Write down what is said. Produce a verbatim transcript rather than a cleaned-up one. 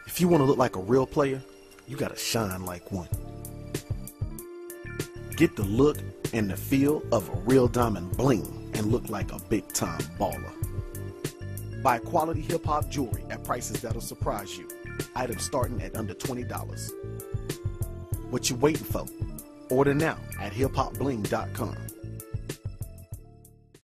If you want to look like a real player, you gotta shine like one. Get the look and the feel of a real diamond bling and look like a big time baller. Buy quality hip hop jewelry at prices that'll surprise you. Items starting at under twenty dollars. What you waiting for? Order now at hip hop bling dot com.